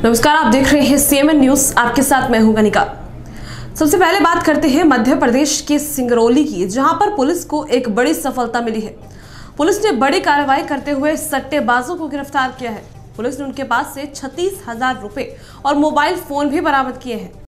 नमस्कार, आप देख रहे हैं सीएमएन न्यूज। आपके साथ मैं हूं गनिका। सबसे पहले बात करते हैं मध्य प्रदेश के सिंगरौली की, जहां पर पुलिस को एक बड़ी सफलता मिली है। पुलिस ने बड़ी कार्रवाई करते हुए सट्टेबाजों को गिरफ्तार किया है। पुलिस ने उनके पास से 36,000 रुपए और मोबाइल फोन भी बरामद किए हैं।